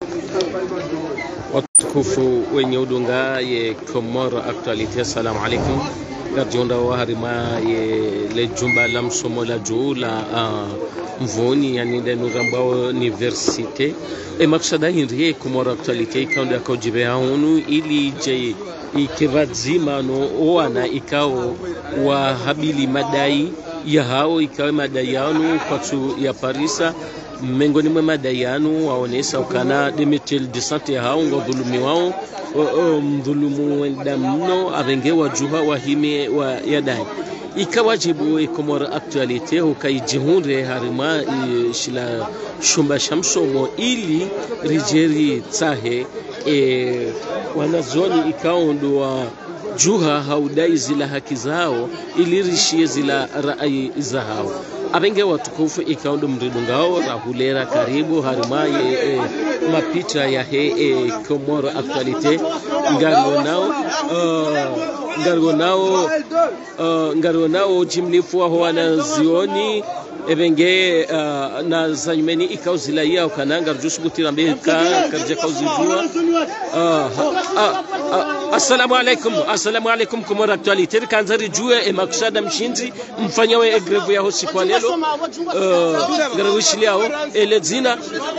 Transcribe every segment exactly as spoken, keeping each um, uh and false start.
watukufu wenye udunga ye Comore Actualité, assalamu alaikum. Garjonda wa harima ye le jumba la msomo la juu la uh, mvoni yani le nurambao universite e maksada hinriye Comore Actualité ikaunda ya kaujibe haunu ili je ikevadzima no oana ikao wa habili madai ya hao ikawe madai yanu kwa tu ya Parisa mengoni mwe madai yanu waonesa ukana demitel de sante ya hao ngodhulumi wao mdhulumu wenda mno avengewa juha wahime wa yadai ikawajibu Comore Actualité ukaijihunre harima shila shumba shamsomo ili rijeri tsahe e, wanazoni ikaondwa juha haudai zila haki zao ili rishie zila rai za hao abenge watukufu ikaondo mridungao rahulera karibu harimaye e, mapita ya he e, Comore Actualité ngargo nao uh, ngargo nao uh, ngargo nao jimlifu wa wanazioni ebenge uh, na zanyumeni ikauzila ya ukananga rujusu gutira mbeka karje kauzijua uh, uh, uh, assalamu alaikum assalamu alaikum Comore Actualité kanzari jua e maksada mshinzi mfanyawe egrevu ya hosi kwa lelo uh, garawishili yao ele zina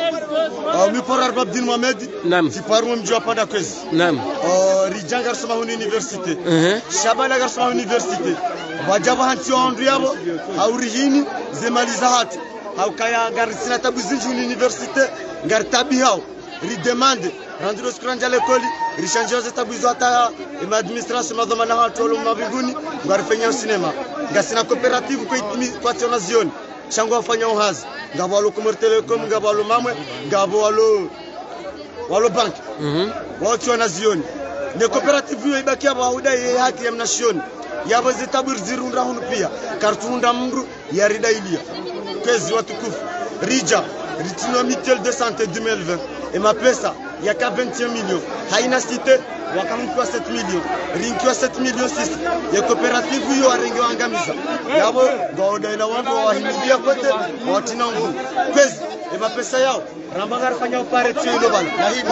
uh, mi porar babdin Mohamed nam si paru mjua pada kwezi nam uh, rijangar soma universite uh -huh. shabala gar soma universite wajaba hanti ondu yabo haurihini zemaliza hati haukaya gar sina tabu zinju universite gar tabi hao ri demande rendre skranja l'école ri changer za tabu zata e administration madhamana hatu lo mabiguni gar fanya cinema gasina cooperative ko kwa tiona zioni chango afanya uhazi ngabo walo Comore Telecom ngabo walo mamwe ngabo walo walo bank mhm wao tiona zioni ne cooperative hiyo ibaki hapo haudai haki ya mnashioni yabo zitabu zirunda hunu pia kartunda mndu ya rida ilia kwezi watukufu rija ritino mutuelle de santé deux mille vingt et ma pesa ya ka vingt et un millions haina cité wakamkwa sept millions rinkiwa sept millions six ya cooperative hiyo arengi wangamiza yabo ngoda ina wangu wahimidia kote watina nguvu kwezi e ma pesa yao rambangar fanya upare tshilo bana na hilo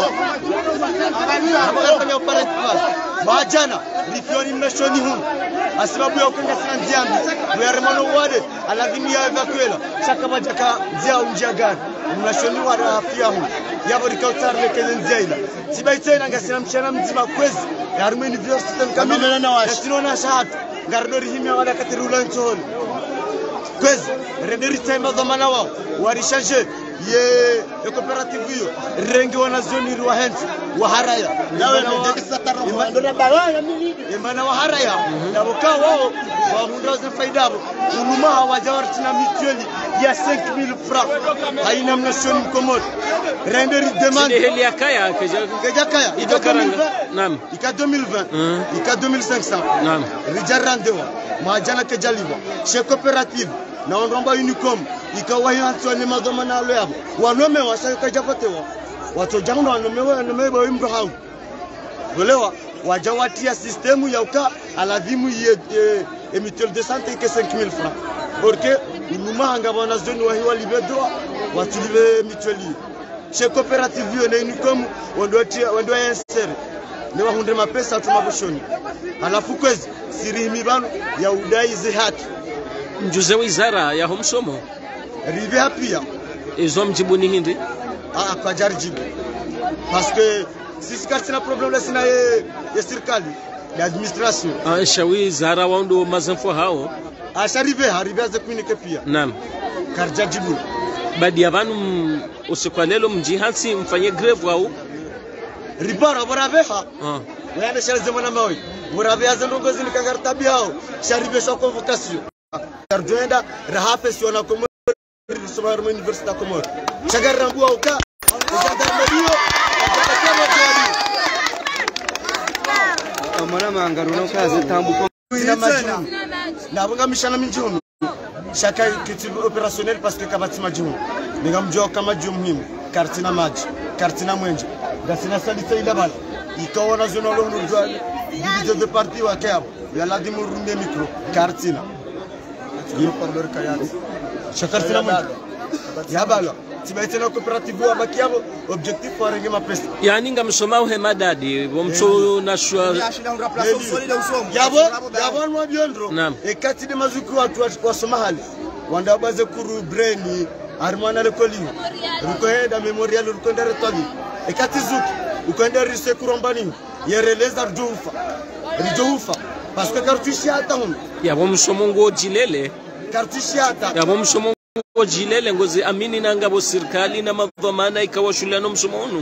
rambangar fanya upare tshilo majana rifioni mnashoni hunu asibabu ya ukenga sina nziambi uyaremano wade alazimi ya evacuela shaka bajaka nzia unjia gani mnashoni wade afia hunu yabo rikautar lekele nziaila sibaitena ngasina mchana mzima kwezi yarume university mkamile na sinona shahatu ngardori himya wala katirula nchoni kwezi renderi tema dhamana wao warishaje ye e cooperative hiyo rengi wana zoni ruwa hensi wa haraya nawe ndekisa tarafo ndona balaya mimi emana wa haraya nabo ka wao wa mundoze faidabo uluma hawajawartina mutuelle ya cinq mille francs haina mnashoni Comore renderi demande ni heli akaya kaja kaja kaya idokaranga nam ika deux mille vingt ika deux mille cinq cents nam rijarandewa majana kejaliwa chez cooperative na ondomba Unicom ikawahi Antoine madhamana alo yabo wanome wasaka japotewa watu jangu wanome wanome ba imbo hao olewa wajawatia systemu ya uka aladhimu ye e mutuelle de santé que cinq mille francs porque uluma hanga bana zoni wahi walibedoa watu libe mutuelle chez cooperative yo na Unicom wando tia wando insere ne wahunde mapesa tumaboshoni alafu kwezi sirihimi bano ya udai zihati mjuze wizara ya homsomo rive hapia izo mjibu ni hindi ah kwa jarjibu parce que sisi katina problem la sina ye ya serikali ya administration ah shawi zara wando mazanfo hao asharive harive za kunike pia naam karjajibu badi yavanu usikwalelo mjihansi mfanye greve au ribara borabeha ah wayana shalze mwana mawi borabeha zendongozi nikagartabi hao sharive sha convocation Karjoenda rahafe siona Comore Somar University Comore chagarra mbua uka jadarmedio amana mangaruno kaze tambuko na majunu na bunga mishana minjunu shaka kiti opérationnel parce que kabati majunu ningamjua kama jumhimu kartina maji kartina mwenje gasina salisa ila bala ikaona zona lo nurjwa division de parti wa kabo yalla dimurunde micro kartina yo parleur kayani shakar sina mwenje ya bala tibaite na cooperative wa bakiabo objectif wa renge mapesa yani ngamsoma uhe madadi bomso na shwa yabo yabo mwa biondro ekati de mazuku watu wasoma hali wanda baze kuru brain armana le kolio rukoenda memorial rukoenda retali ekati zuki ukoenda rise kurombani yereleza rjufa rjufa parce que kartushi hata hum yabo msomongo jilele kartushi hata yabo msomongo jilele ngozi amini na ngabo serikali na madhamana ikawa shulano msomonu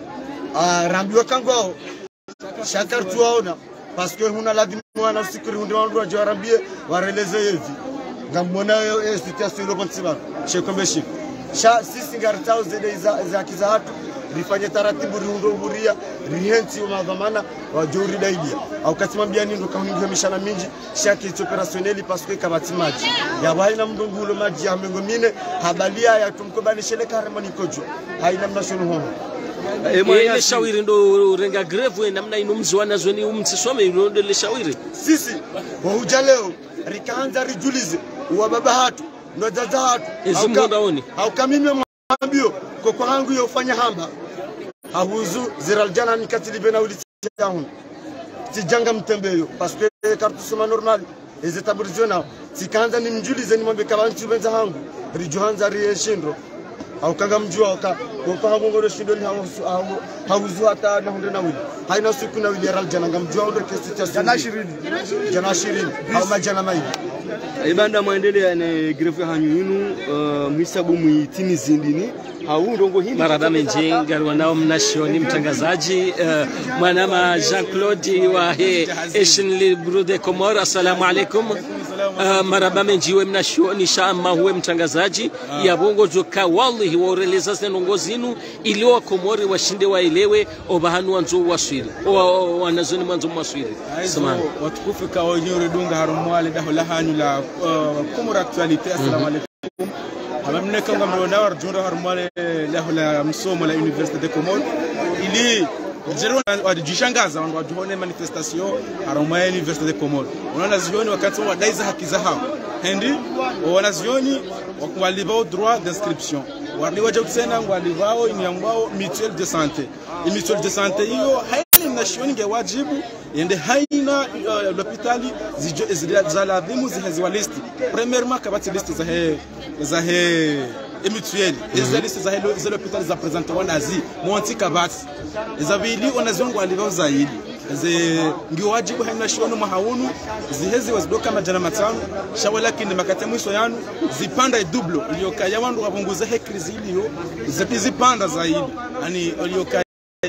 ah rambiwa kangwao shakar tuaona parce que huna lazima wana usikuri ndio wandu wajarambie wareleze hivi ngamona yo situation ile bonsiba shekombeshi sha sisi ngaritao zede za za kizahatu rifanye taratibu riundo buria rihenzi wa madhamana wa juri daidia au katimambia nindo kaungi mishana mingi shaki opérationnel parce que kabati maji ya baina mndungulo maji ya mengo mine habalia ya tumkobanishele karemani kojo haina mnashonu homo ile shawiri ndo renga greve namna inomzwana zoni umtsisome ndo le shawiri sisi wa hujaleo rikaanza rijulize wa baba hatu ndo dada hatu ezimundaoni au kamimi mwambio kwa kwangu yo ufanya hamba ahuzu ziraljana nikatili bena ulitiahun tijanga mtembeyo parce que kartu sema normal les établissements tikaanza ni mjulize ni mwambie kabantu benza hangu rijuanza rieshindro au kanga mjua ka kwa hangu ngoro shindo ni hauzu hata na hunde na wili haina siku na wili raljana ngamjua ndo kesi jana ishirini jana ishirini au majana mai ibanda mwendelea ne greve hanyu yinu mwisabu mwitini zindini au ndongo hindi marada menjenga wanao mnashoni mtangazaji mwanama Jean-Claude wa he Asian Libre de Comores assalamu alaikum maraba menjiwe mnashoni shama huwe mtangazaji ya bongo joka wallahi waoreleza zenongo zinu iliwa Komori washinde waelewe obahanu wanzo waswiri o wanazoni mwanzo mwaswiri samani watukufu ka wanyore dunga harumwale dahola hanyu la Komori actualité assalamu alaikum amamne kanga mronda warjunda harumwale dahola msomo la Université de Comores ili jero wadijishangaza wandu wajuhone manifestation harumwale Université de Comores unaona zioni wakati wa daiza haki za hao hendi wanazioni walivao droit d'inscription waliwa jautena walivao inyambao mutuelle de santé i mutuelle de santé hiyo haina mnashoni nge wajibu yende haina l'hôpitali zijaladhimu ziheziwa listi premièrement kabati liste za he za he mutuelle hizo liste za he za l'hôpital za présenter wanazi monti kabati izabili onazongo walivao zaidi ze ndio wajibu haina shono mahaunu zihezi wazidoka majana matano shawa lakini makate mwisho yanu zipanda double iliyokaya wandu wabunguza hekrizi iliyo zipanda zaidi yani iliyokaya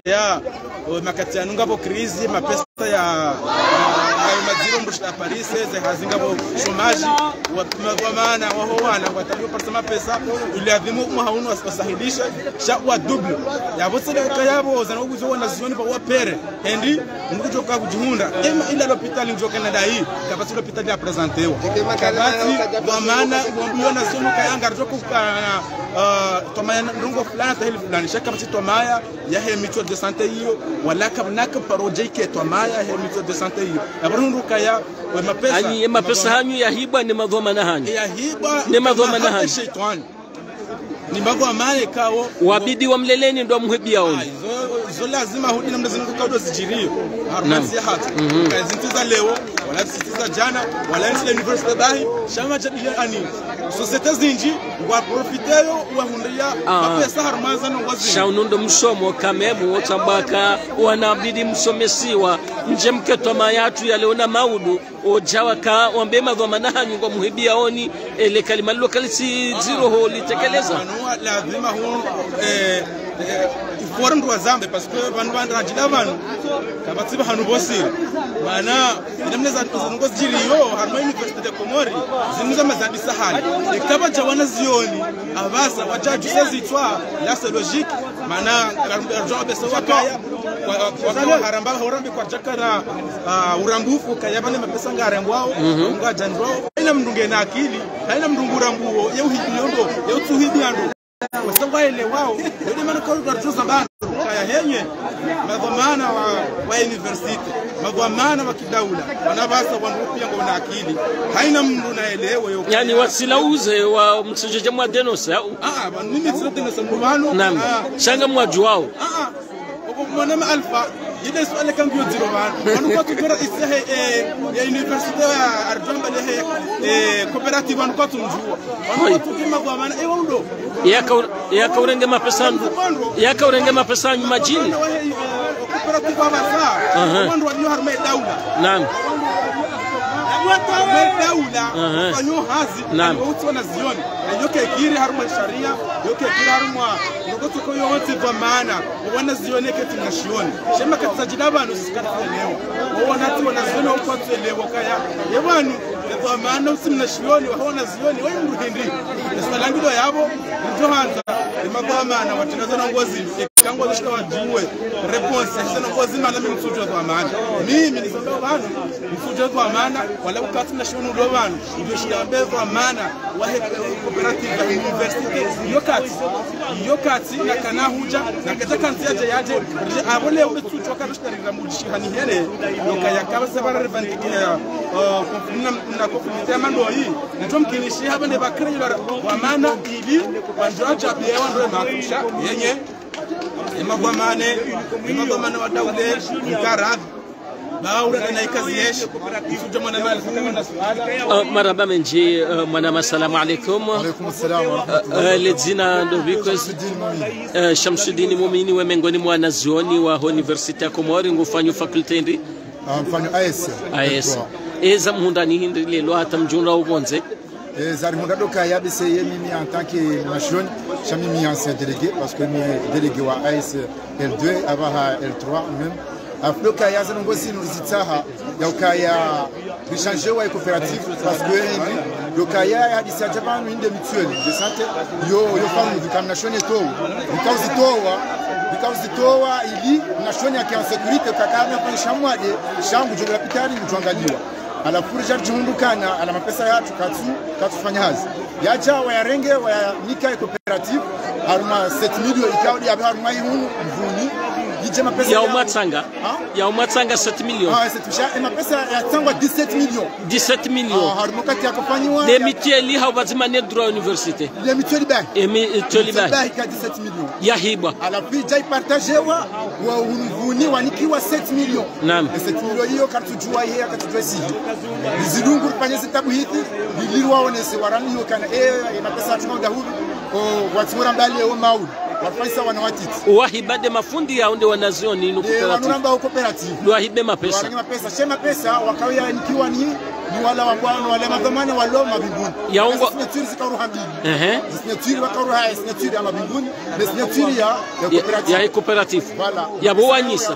makate yanu ngabo krizi mapesa ya maziro mbushita Paris ze hazingabo shomaji wa maana wao wana watalio pesa pesa ile adhimu mahaunu wasahilisha shawa double yabo sile kayabo zanaguzo wanazioni pa wapere hendi ngojoka kujihunda ila l'hôpital njoka na dai kabati l'hôpital ya presentewa kabati wa maana wambiona zono kayanga rjoko kana tomaya ndongo fulana tahili fulani shaka kabati tomaya ya he mutuelle de santé hiyo wala kabnaka projet ke tomaya he mutuelle de santé hiyo abarundu kaya we mapesa ani mapesa hanyu ya hiba ni madhomana hanyu ya hiba ni madhomana hanyu shaitani ni mbago amale kao wabidi wa mleleni ndo amhebia oni zo lazima hudi na mdazini kukaudo zijirio harumasi ya hatu kazintiza leo wala zintiza jana wala nsi la university bahi shama jadiya ani societe zinji wa profiteyo wa hundia mapesa harumaza na wazini shaunundo msomo kamemu otambaka wanabidi msomesiwa nje mketo mayatu ya leona maudu ojawa ka wambe madhomana hanyu kwa muhebia oni ele kalima lokalisi zero ho litekeleza lazima hu eh forum do zambe parce que vanhu vandrajida vanhu kabatsiba hanu bosiri mana ndamne za ngo ziriyo harma Université de Comores zinuza mazadi sahali ekaba jawana zioni abasa wajaju sezitwa la c'est logique mana jobe sawakaya kwa haramba horambi kwa jakara urambufu kayabane mapesa ngarengwao ngajandwao ina mndunge na akili haina mndungurambuo yeuhibiyondo yeutuhibiando wasangaile wao ndio maana kwa kutuza bado kaya yenye madhamana wa wa university madhamana wa kidaula wanabasa wanrupia ngona akili haina mtu naelewa hiyo yani wasilauze wa msijeje mwa denos au ah mimi sio denos mbano naam shanga mwaju wao ah ah mwana ma alfa ile swali kan biyo zero bana wanu ko tura isahe ya university ya arjamba le eh cooperative wanu ko tunjua wanu ko tuma kwa maana eh waudo yaka yaka urenge mapesa yaka urenge mapesa majini cooperative baba wanu wanyo harma daula naam daula kanyo hazi wote na zioni yoke kiri harma sharia yoke kiri harma ngoto ko yote kwa maana wana zione keti nashioni shema katsajida abantu sikatelewa wana tu wanaziona uko tuelewa kaya yebanu kwa maana usimnashioni waona zioni wewe mruhindi salangido yabo njohanza imagwa maana watanazana ngozi kango zishika wajiwe response sasa ngozi maana mimi msujo kwa maana mimi nisema bana msujo kwa maana wala ukati na shunu ndo bana ndio shiambe kwa maana wa cooperative ya university yokati yokati na kana huja na kataka nziaje yaje abole umetuchwa kana shikarira mujishihani hele yokaya kabasa bara revandikia konfina na konfina mando hii ndio mkinishi hapa ne bakreyo kwa maana ili wanjoacha pia wando makusha yenye imagwamane imagwamane wa daule mkarad baura na ikazi yesh ifujo mwana mali kama swala marhaba menji mwana masalamu alaykum wa alaykum assalam wa rahmatullah ledzina ndo bikos Shamsuddin Muumini wa miongoni mwa wanazuoni wa University ya Komori ngufanya faculty ndi mfanyo A S A S eza mundani hindi lelo hata mjunra ubonze zari mundado kaya bise mimi en tant que nation chami mi ancien délégué parce que mi délégué wa A S L deux abaha L trois même aflo kaya zano ngosi nuzitaha ya kaya bichanger wa coopérative parce que le kaya ya disaja banu inde mutuelle de santé yo yo famu du nation eto because towa because towa ili nation ya en sécurité kakana kwa shamwade shambu jo la pitani mtuangaliwa ala furja jundukana ala mapesa yatu katu katufanya hazi yaja wayarenge waya nika coopérative haruma sept millions ikaudi abe haruma yunu mvuni yije mapesa ya umatsanga ya umatsanga sept millions ah sept millions mapesa ya tsangwa dix-sept millions dix-sept millions ah haruma kati yakufanywa de mitieli hawazima ne droit université de mitieli ba mitieli ba ba ka dix-sept millions ya hiba ala puis jai partagewa wa mvuni wanikiwa sept millions naam sept millions hiyo katujua yeye akatujua sisi zidungu panye zitabu hizi lilirwa onese warani hiyo kana eh mapesa tunaoda hudu kwa watimura mbali au mauli wafaisa wanawatiti wahibade mafundi ya unde wanazioni ino cooperative wanamba cooperative wahibe mapesa wananga mapesa shema pesa wakawia nikiwa ni ni wala wabwana wala madhamana walo mabinguni ya ungo signature zikaruha mbili ehe signature wakaruha signature ya mabinguni na signature ya ya cooperative ya cooperative wala ya bowanyisa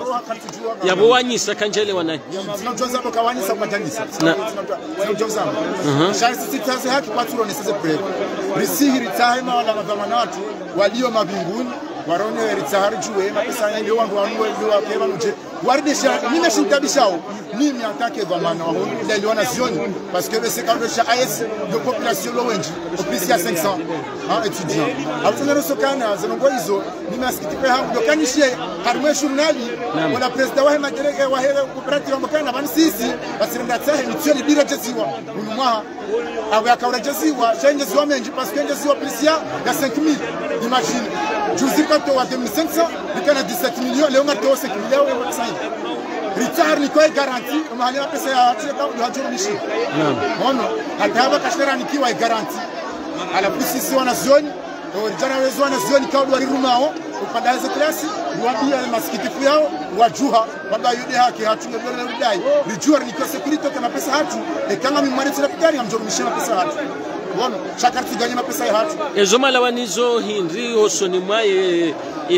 ya bowanyisa kanjele wanai tunajoza bokawanyisa kwatanisa tunajoza shansi sitaze haki kwa turo ni sasa pre risihiri tahema wala madhamana watu walio mabinguni warone ritahari juwe mapesa yangu ndio wangu wangu ndio wakema nje waridisha mimi nashintabishao mimi atake dhamana wao ndio liona zioni parce que c'est quand le A S de population lowenji au plus ya cinq cents hein étudiants altena rusokana zanongo hizo mimi asikitipe hangu dokanishie harmwe journali wala president wa madereka wa hele cooperative mbakana bani sisi basirinda tsahe mitioni bila jeziwa unumwa awe akaurajeziwa change ziwa menji parce que change ziwa plus ya cinq mille imagine juzi kato wa deux mille cinq cents bikana dix-sept millions leo ngato cinq millions euro cinq retard ni kwa garanti mahali pesa ya teka ndio hajurishi naam mono hataba kashara nikiwa garanti ala sisi wana zone jana wezo wana zone kwa wali rumao upadaze klasi niwaambia masikitifu yao wajuha baba yude haki hatunge bila udai lijua ni kwa security kama pesa hatu e kama mimari tena kitari amjurumishia pesa hatu Bono, chakarti ganye mapesa ya hatu. Ezo malawanizo hindri osoni mwae e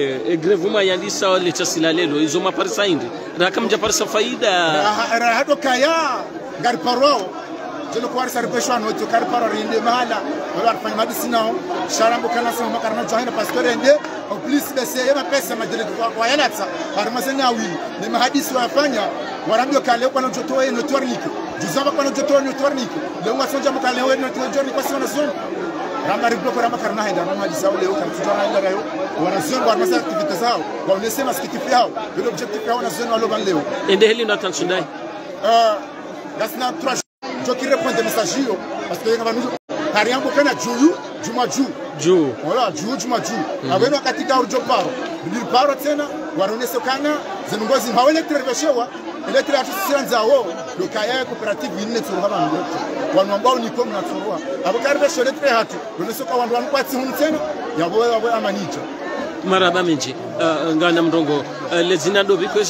e grevuma yandisa le chasila lelo izo maparisa hindri. Rakamja parisa faida. Ra hado kaya gari paro. Jelo kwari sarpesho ano to kari paro rinde mahala. Wala arfanya madisina sharambo kana sama makarna jahina pastor rinde en plus de ces mapesa madele kwa yalatsa. Armasenya wili. Ni mahadisi wafanya warambio kale kwa notoa eno tornike. Juzaba kwa notoa eno tornike. Leo wasonja mkale wenu notoa kwa sana zone. rama riblo kwa rama karna haida rama hadisa leo kan tuta haida leo wanazioni wa masa activities zao waonese masikitifu yao ile objective yao wanazioni walo ban leo ende heli na tansundai euh gasna trois jo qui répond des messages yo parce que ngaba nujo kariambo kana juyu juma ju ju wala ju juma ju abeno katika urjo paro ndir paro tena waronese kana zinongozi hawele treveshewa ile tira tusianza wao lokaya cooperative ine tsoro haba ngoto wanu ambao ni komu na tsoro abo karbe shole tre hatu ronese kwa wandu wanu kwatsi hunu tena yabo yabo amanija maraba minji uh, ngana mrongo uh, lezina do because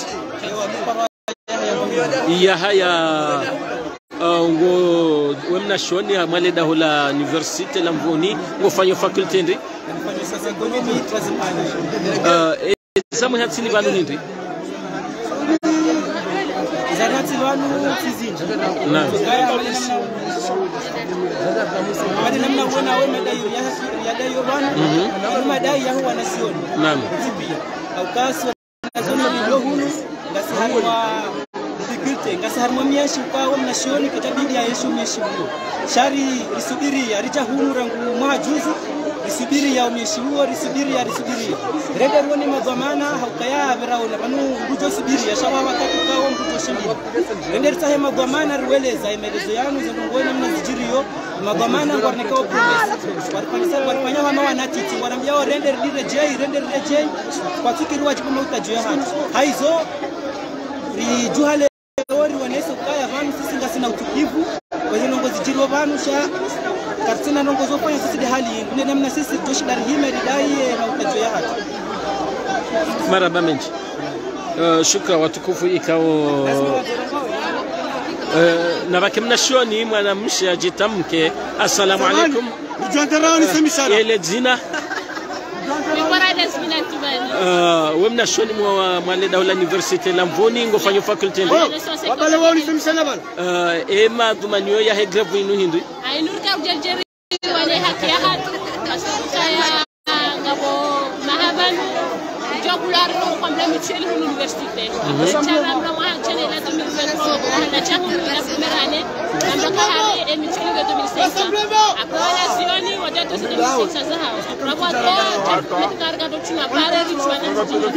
ya haya uh, ngo wemna shoni amale da hola university la Mvoni ngo fanyo faculty ndi sasa economy trazimana uh, samu hatsini banu ndi zanati wanu tizinja na gaya wale namna wale namna wana wewe madai ya ya dai bwana na madai ya huwa nasioni naam tibia au kaso nazona ndio hunu ngasi hawa difficulty ngasi harmo miashi kwa wao nasioni kitabidi ya Yesu mheshimiwa shari risubiri aricha hunu rangu majuzi risubiri ya umeshiwa risubiri ya risubiri rede ruone madhamana haukaya beraona banu ngujo subiri ya shawa watatu kwa ngujo shimbi rede ritahe madhamana rueleza imelezo yanu zindongoni mna zijirio madhamana warnekao promise warpanisa warpanya wama wanatiti wanambia wa rende rende jei rende rende jei kwa tukiruwa chipuma utajua hatu haizo rijuhale ori waneso kaya vanu sisi ngasi na utukivu wazino ngozi jirio vanu sha katina nongozo fanya sisi hali ndio namna sisi toshidari hime ridai na utajua hatu maraba minji uh, shukra watukufu ikao uh, na bakimna shoni mwana msha jitamke assalamu alaikum nijondera ni semishara ile jina uh, wemna shoni mwa mwale daula university la Mvoni ngo fanyo faculty ndi wabale wao ni semishara bana uh, ema dumanyo ya hegrave inu hindi ainurka ujerjeri wale haki ya hatu asukaya ngabo mahabanu jokular no komple mutuel université chara mna wa chene la deux mille vingt-trois na chahu la première année ambaka hali e mutuel de deux mille cinq après la sioni wa dato deux mille cinq zaha après quoi karga do tuna pare richwana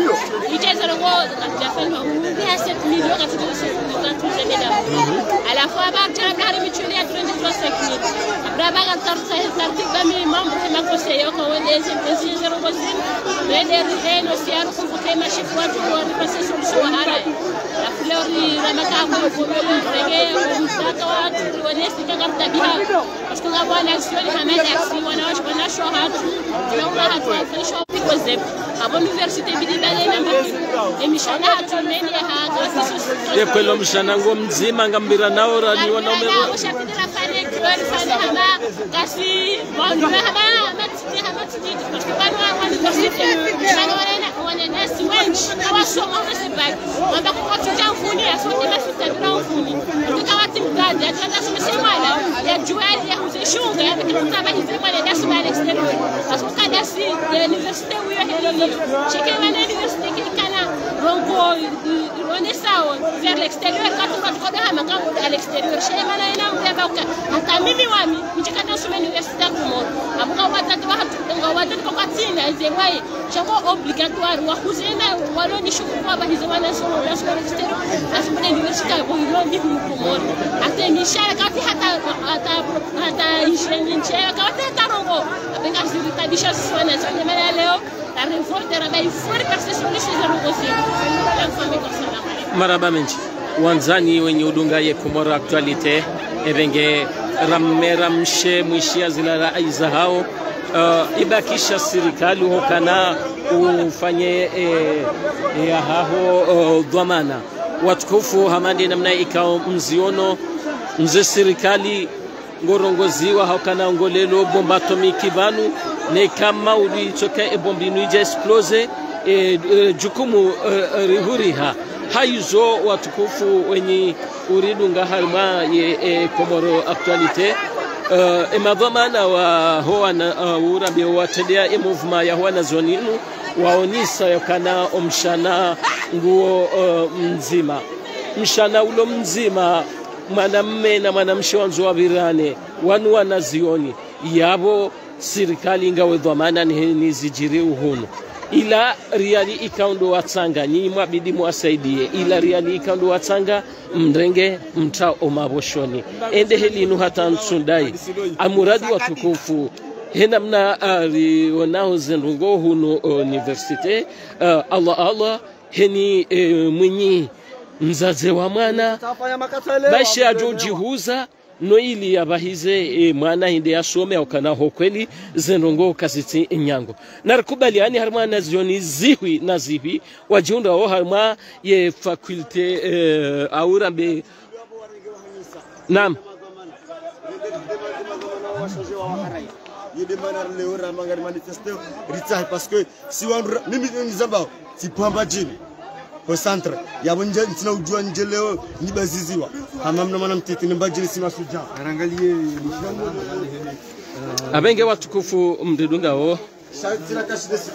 ite zero go ya felma ya sept millions ka tudo cinquante mesdames à la fois ba chara la mutuel ya trente-trois cinq mille après ba kan tarta tarti bami membre ma conseiller ko wende c'est zero go zin rede reno siaro ko tema chifwa tu ko passer solution ara la fleur ni ramaka ko ko rege ko mtaka watu wanesi kama tabia parce que la bwana sio ni kama taxi wanaosh bwana shohat tunaona hatu afisho piko zep abo university bidibale na maki emishana hatu neni ya haka ye kwelo mshana ngo mzima ngambira nao rani wanaume ushapitira fane kweli fane hama kasi bondu hama matiti hama titi parce que bwana wa university bwana wana wana nasi wengi hawasoma wasebaki wanda kukotuja mfuni asote masita bila mfuni tukawati mgadi atanda sumesemala ya juali ya huzeshunga ya kitaba hizi kwa le dasi à l'extérieur parce que dasi ya université wiyo hili cheke wana université kikana rongo rone sawa vers l'extérieur quand on va trouver hama kama à l'extérieur chez mana ina mbeba uka hata mimi wami mchikata soma université kumo abuka watatu wa watatu kwa katina ezewai chamo obligatoire wa kuzena waloni shukuru kwa hizo wana soma à l'extérieur asoma université kwa hilo ndipo mkomoni hata mishara kati hata hata hata isheni nchea kati hata rongo apenga zitabisha sana sana mara leo la révolte rabai fort parce que sur ces arogosies la famille comme ça maraba minji wanzani wenye udungaye Komoro actualite ebenge ramera mshe mwishia zilala aiza hao uh, ibakisha serikali hokana ufanye eh, eh, haho uh, dhamana watukufu hamandi namna ikao mziono mze serikali ngorongoziwa hokana ngolelo bomba atomiki banu ne kama ulichoka e bombi nuije explose e, e, jukumu e, rihuriha haizo watukufu wenye uridunga harma ye e, Komoro actualite uh, e madhamana wa hoa na uh, urabi watendea e movement ya hoa na zoninu waonisa yakana omshana nguo uh, mzima mshana ulo mzima mwanamme na mwanamshe wanzo wa birane wanu wanazioni yabo serikali ngawe dhamana ni zijiri uhunu ila riali ikaundo watsanga ni mwabidi mwasaidie ila riali ikaundo watsanga mrenge mta omaboshoni ende helinu hata nsundai amuradi watukufu hena mna ari wanao zenungo huno universite uh, Allah Allah heni uh, mwenyi mzaze wa mwana bashi ajojihuza no ili yabahize e, mwana hinde yasome okana hokweli zenongo kasiti inyango narikubaliani harma nazioni zihi nazihi wajiunda ho harma ye fakulte e, aurambe nam yedemana leo ramangari manifester ritsa parce que si wandra mimi nizamba tipamba jini au centre yabo nje ntina ujua nje leo nibaziziwa hamamna mwana mtiti nimbajini sima suja arangalie abenge watukufu mdedunga ho shaitira kashidesi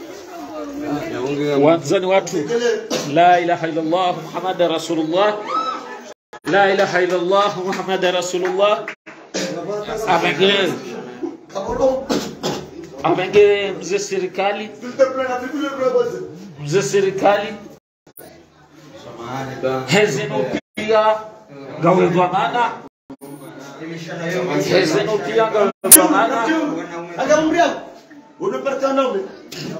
wazani watu la ilaha illa Allah muhammad rasulullah la ilaha illa Allah muhammad rasulullah abenge abenge mzee serikali mzee serikali hezeno pia gawe dhamana hezeno pia gawe dhamana agamria unapertana ume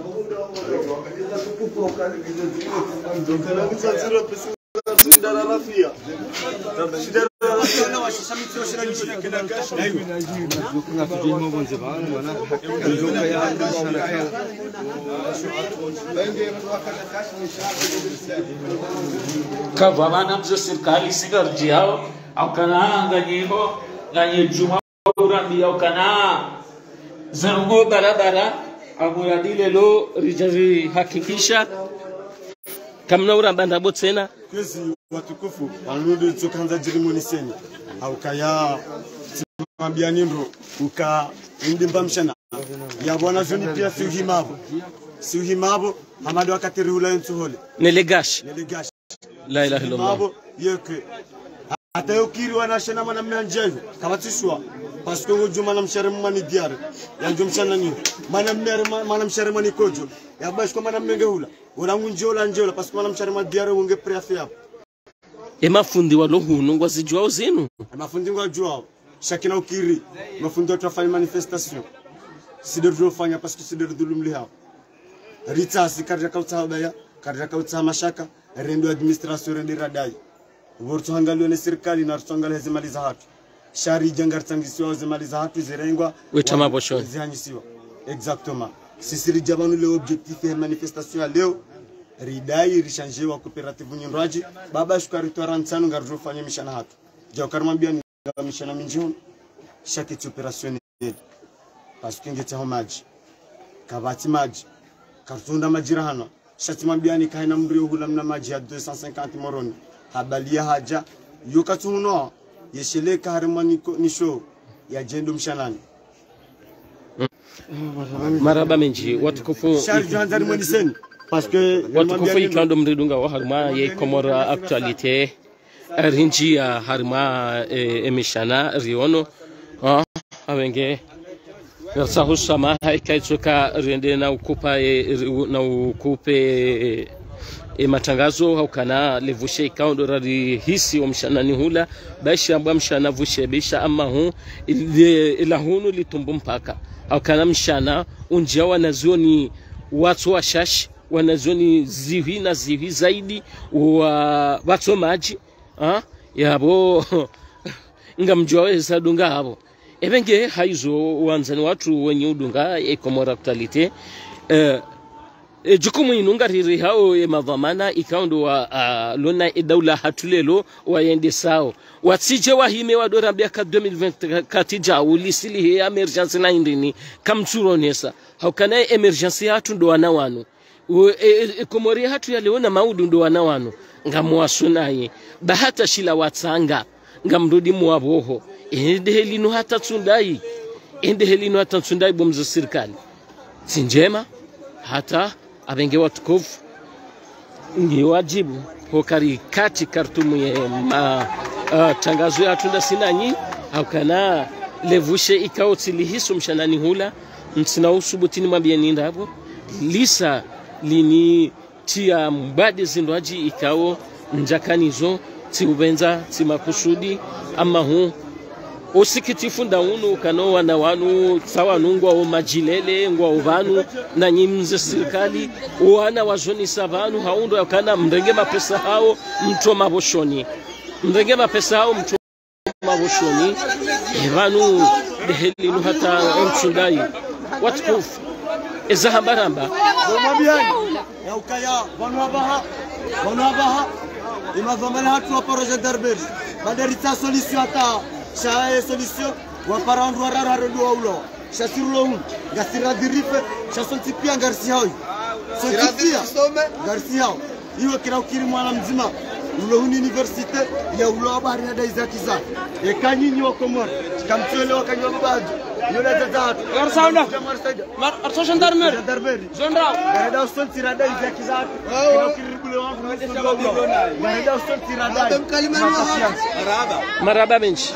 kavana mzee serikali sigarji hao au kana nganyiho nganye juma urambi au kana zango barabara amuradile lo rijazi hakikisha kamna urambanda botsena kwezi watukufu wanurudi tsokanza jirimoni seni au kaya mwambia nindro uka ndimba mshana ya bwana zoni pia suhimabo suhimabo amado akatiri ula ntuhole nelegash nelegash la ilaha illallah mabo yeke hata yokiri wanashana mwana mnanjevu kabatishwa parce que ngojuma na mshere mani diare ya njomshana ni mana mmere mana mshere mani kojo ya bash kwa mana mmenge hula urangu njola njola parce que mana mshere mani diare unge preafi hapo emafundi walohunu ngwazijwa uzinu emafundi ngwajwa shakina ukiri mafundi watafanya manifestation sider dofanya parce que sider dulumli hapo rita sikarja kauta baya karja kauta mashaka rendo administration rende radai vortu hangalio ne serikali na rutangala hezimaliza hatu shari jangar tangisiwa hezimaliza hatu zirengwa wetama boshoni zihanyisiwa exactement sisiri jabanu le objectif ya manifestation ya leo ridai rishanjewa cooperative nyonraji baba shukari to rantsano ngarjo fanya mishana hatu jawkar mambia ni mishana minjon chaque opération parce que ngete homaji kabati maji kartunda majira hano shati mambia ni kaina mbrio hula mna maji ya deux cent cinquante moroni habalia haja yokatuno yesheleka harmoni nisho ya jendo mshanani maraba menji watukufu charge hanzari mweniseni parce que watukufu ikando mridunga wa harma ye komora actualité rinji ya harma emishana riono ah awenge yarsa husama haikaitsoka rende na ukupa na ukupe e matangazo au kana levushe ikaundo rari hisi omshanani hula bashi amba mshana vushe bisha ama hu ila hunu litumbu mpaka au kana mshana unjia wanazioni watu wa shash wanazioni zivi na zivi zaidi wa watu maji ha yabo ngamjwa weza dunga habo ebenge haizo wanzani watu wenye udunga ekomora actualité eh E, jukumu inunga riri hao e madhamana ikaundo wa uh, lona e daula hatulelo waende sao watsije wahime wadora biaka deux mille vingt katija ulisili he emergency na indini kamchuronesa haukana emergency hatu ndo wana wanu e, e, komori hatu ya leona maudu ndo wana wanu ngamwasunaye bahata shila watsanga ngamrudi muaboho ende helino hata tsundai ende helino hata tsundai bomzo serikali sinjema hata abenge watukufu ngi wajibu hokari kati kartumu ye ma uh, tangazo ya tunda sinanyi au kana levushe ikao tilihiso mshanani hula mtsina usubutini mabiani ndabo lisa lini tia mbade zindwaji ikao njakanizo tiubenza timakusudi ama hu osikitifu ndaunu kano wana wanu sawa nungwa o majilele ngwa ovanu na nyimze serikali wana wazoni savanu haundo yakana mrenge mapesa hao mtu maboshoni mrenge mapesa hao mtu maboshoni evanu dehelinu hata mchundai watukufu ezahambaramba Bomabiani ya ukaya wanu abaha wanu abaha imazomela hatu wa proje darberi badarita solution hata sha solution wa parandu warara harondo waulo sha sirulo un gasira dirife sha sonti pia ngarsi hao sonti pia ngarsi hao iwe kira ukiri mwana mzima ulo huni universite ya ulo habari ya daiza kiza e kanyinyi wa komor kamtwele wa kanyo babadu yola tatu Garsauna mar arso gendarmerie gendarmerie gendarme garada uston tirada iza kiza kira ukiri bule wangu garada uston tirada maraba maraba benchi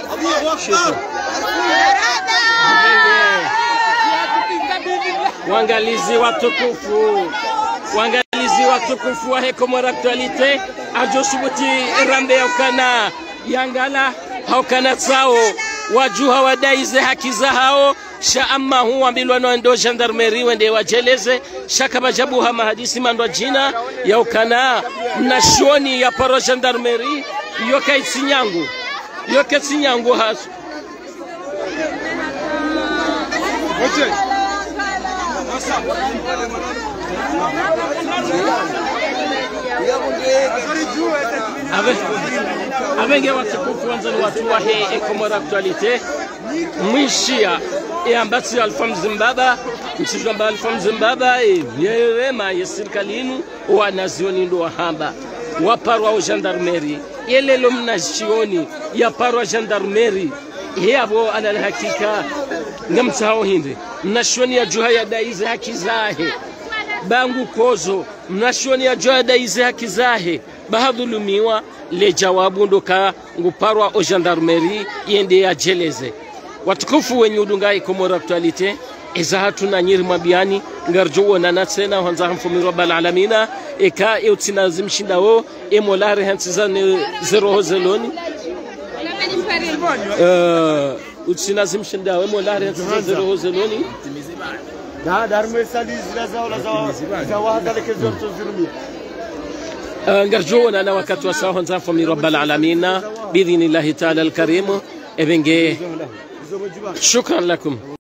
wangalizi watukufu wangalizi watukufu wa Hekomor Actualite ajosubuti rambe yaukana yangala haukana tsao wajuha wadaize haki za hao sha amma huwa bilwano ndo gendarmerie wende wajeleze shaka majabu ha mahadisi mandwa jina yaukana nashoni ya paro gendarmerie yoka itsinyangu yoka itsinyangu hasu Oche Ave avenge watukufu wanzani watu wa he Hekomor Actualite mwishia e ambati alfam Zimbabwe msijamba alfam Zimbabwe e yema ya serikalinu wanazioni ndo hamba waparwa wa gendarmerie yelelo mnajioni ya parwa gendarmerie yabo ala hakika ngamtsao hindi mnashoni ya juha ya daize haki zahe bangu kozo mnashoni ya juha ya daize haki zahe bahadhulumiwa le jawabu ndoka nguparwa o gendarmerie yende ya jeleze watukufu wenye udungai Hekomor Actualite eza hatuna nyiri mabiani ngarjo na tsena hanza hamfumi rabbal alamina eka eutina zimshindao emolare hansizane zero zeloni eh utina zimshindao emolare hansizane zero zeloni da darme sali zila zawla zawa zawada lekezo tuzurumia ngarjo na wakati wa sawa hanza hamfumi rabbal alamina باذن الله تعالى الكريم ابنجي شكرا لكم.